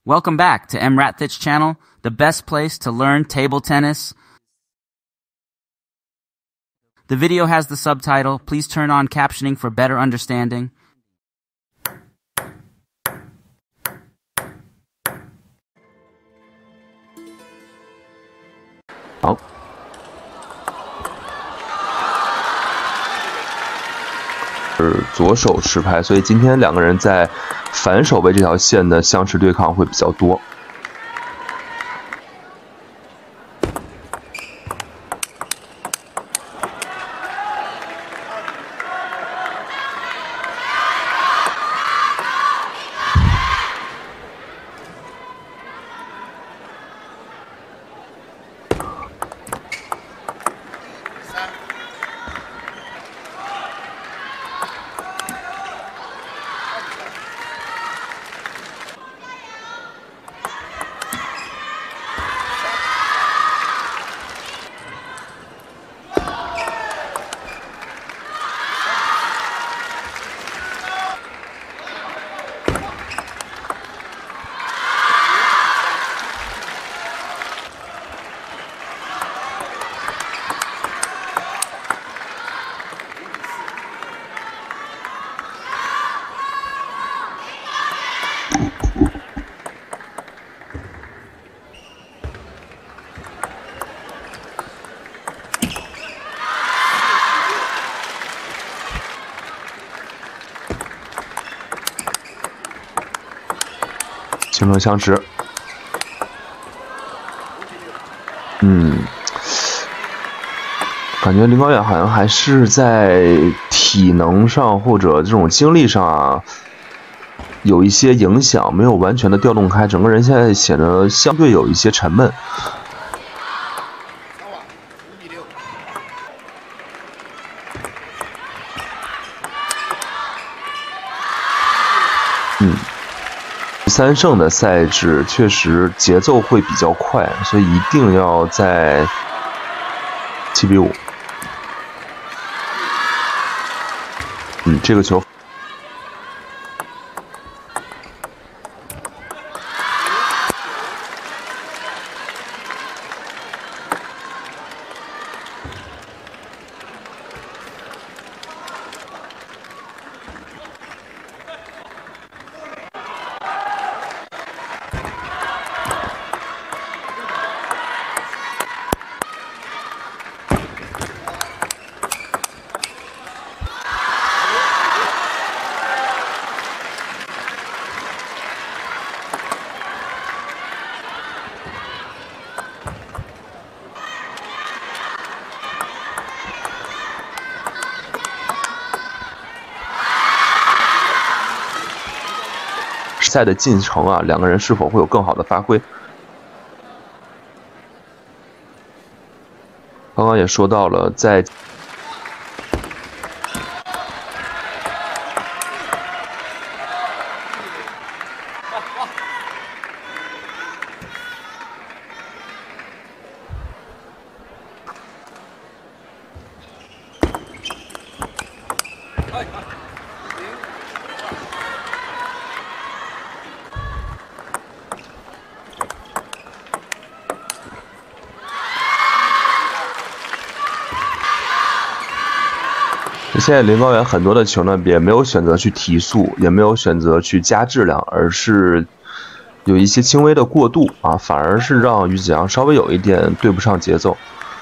Welcome back to EmRatThich channel, the best place to learn table tennis. The video has the subtitle. Please turn on captioning for better understanding. Oh. 是左手持拍，所以今天两个人在反手位这条线的相持对抗会比较多。形成相持，感觉林高远好像还是在体能上或者这种精力上啊，有一些影响，没有完全的调动开，整个人现在显得相对有一些沉闷。3胜的赛制确实节奏会比较快，所以一定要在7比5。这个球。赛的进程啊，两个人是否会有更好的发挥？刚刚也说到了，在现在林高远很多的球呢，也没有选择去提速，也没有选择去加质量，而是有一些轻微的过渡啊，反而是让于子阳稍微有一点对不上节奏。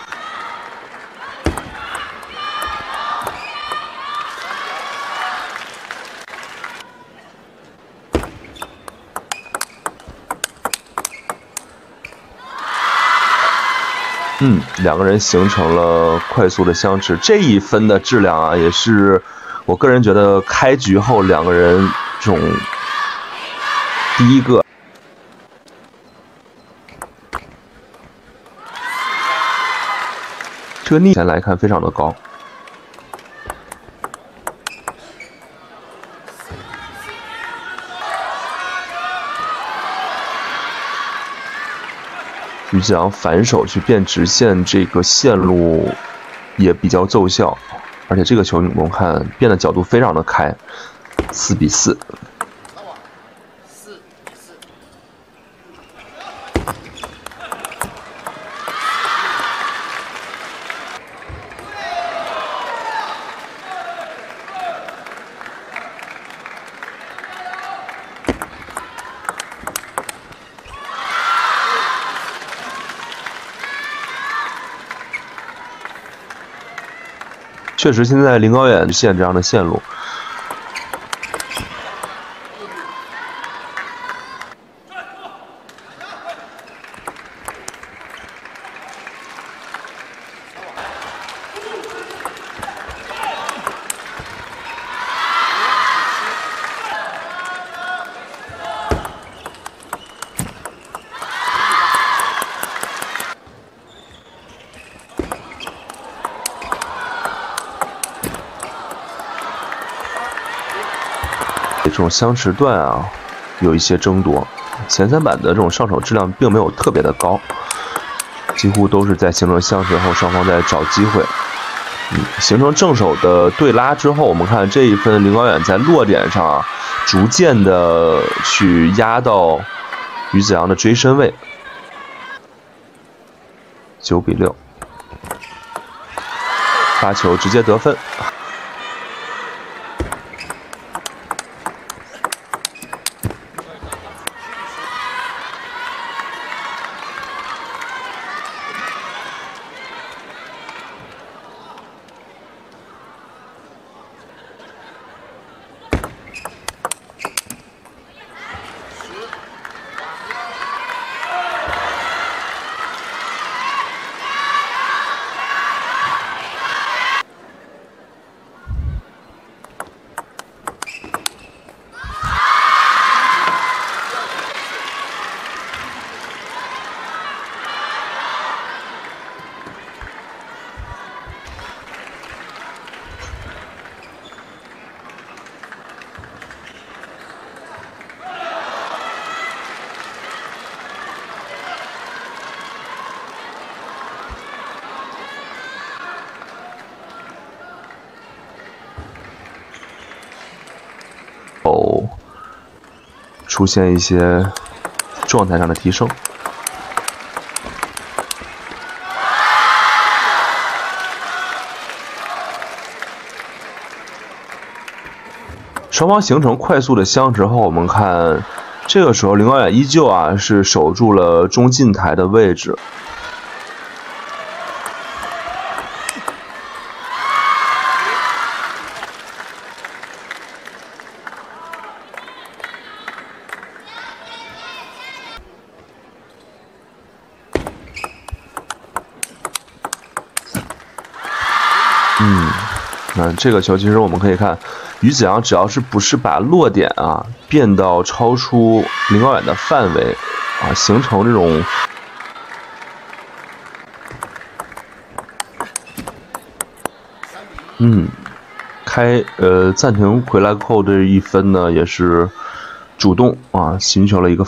两个人形成了快速的相持，这一分的质量啊，也是我个人觉得开局后两个人这种第一个，这个逆前来看非常的高。于子阳反手去变直线，这个线路也比较奏效，而且这个球我们看变的角度非常的开，4比4。 确实，现在林高远线这样的线路。 这种相持段啊，有一些争夺。前三板的这种上手质量并没有特别的高，几乎都是在形成相持后，双方在找机会。形成正手的对拉之后，我们看这一分林高远在落点上啊，逐渐的去压到于子阳的追身位。9比6，发球直接得分。 出现一些状态上的提升。双方形成快速的相持后，我们看这个时候林高远依旧啊是守住了中近台的位置。 那这个球其实我们可以看，于子阳只要是不是把落点啊变到超出林高远的范围啊，形成这种暂停回来后这一分呢，也是主动啊寻求了一个。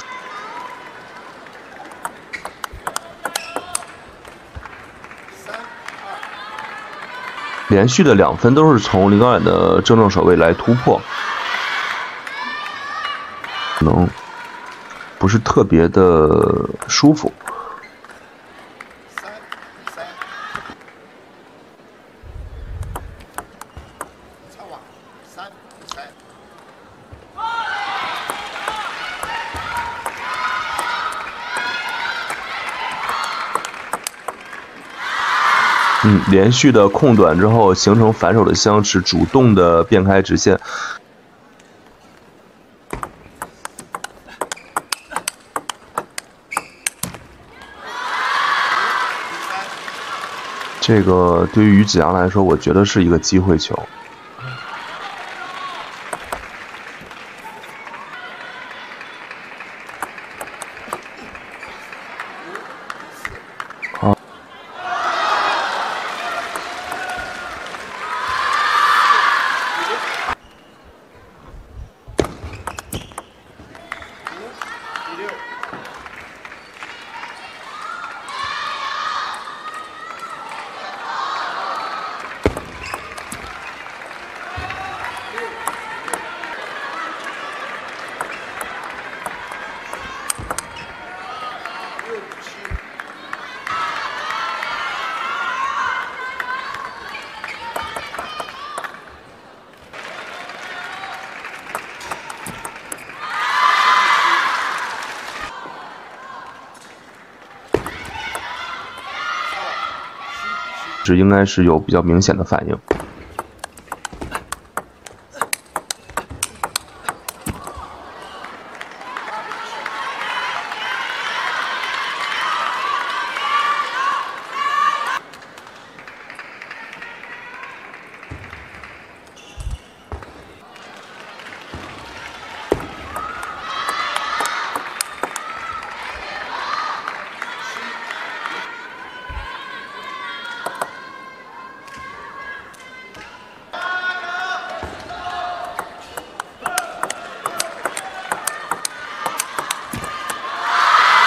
连续的2分都是从林高远的正手位来突破，可能不是特别的舒服。连续的空短之后，形成反手的相持，主动的变开直线。这个对于于子阳来说，我觉得是一个机会球。 这应该是有比较明显的反应。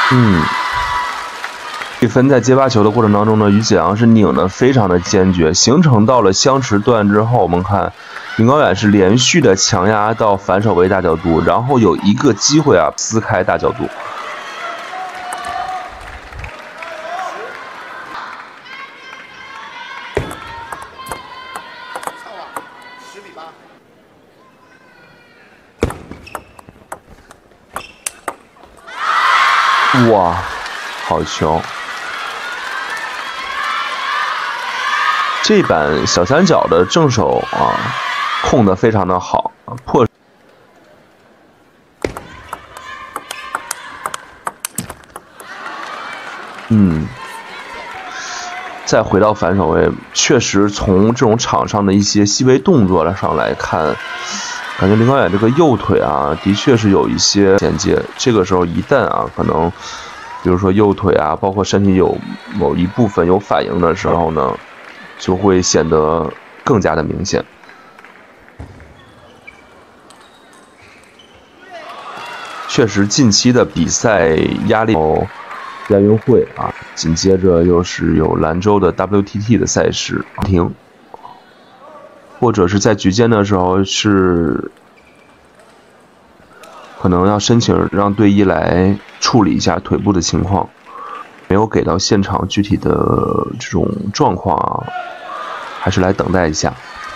比分在接发球的过程当中呢，于子阳是拧得非常的坚决，形成到了相持段之后，我们看林高远是连续的强压到反手位大角度，然后有一个机会啊撕开大角度。哇，好球！这版小三角的正手啊，控得非常的好，破。再回到反手位，确实从这种场上的一些细微动作上来看，感觉林高远这个右腿啊，的确是有一些衔接。这个时候一旦啊，可能比如说右腿啊，包括身体有某一部分有反应的时候呢，就会显得更加的明显。确实，近期的比赛压力。亚运会啊，紧接着又是有兰州的 WTT 的赛事停，或者是在局间的时候是可能要申请让队医来处理一下腿部的情况，没有给到现场具体的这种状况啊，还是来等待一下。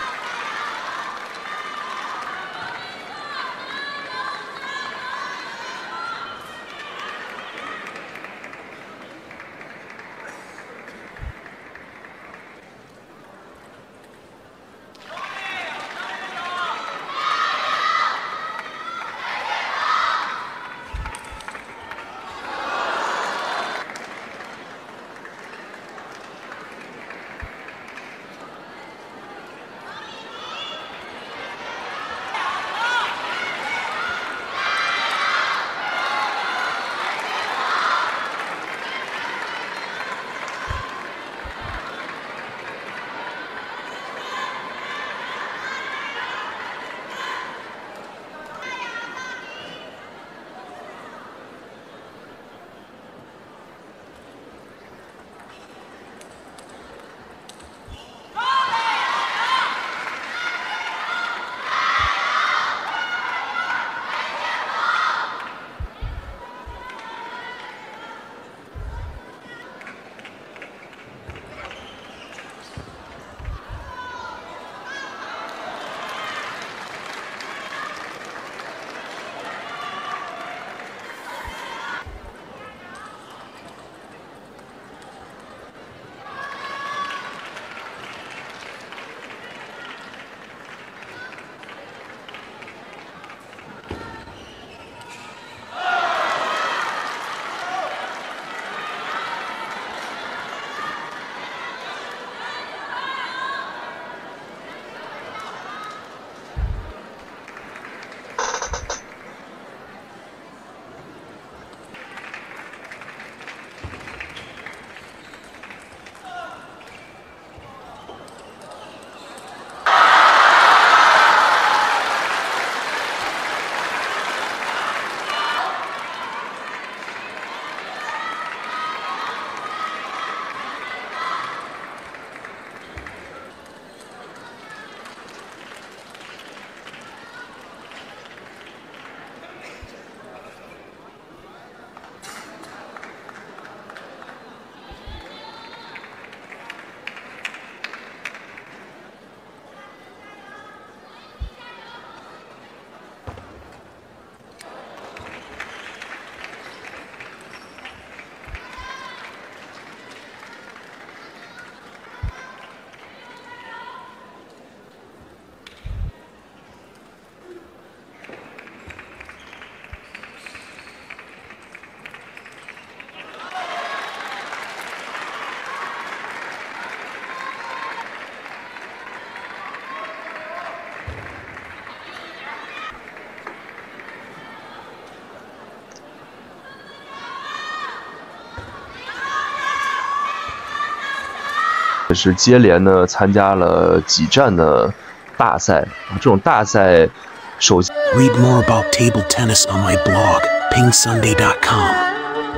也是接连的参加了几站的大赛，这种大赛首先。 Read more about table tennis on my blog, PingSunday.com.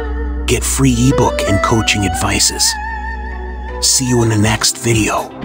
get free ebook and coaching advices. See you in the next video.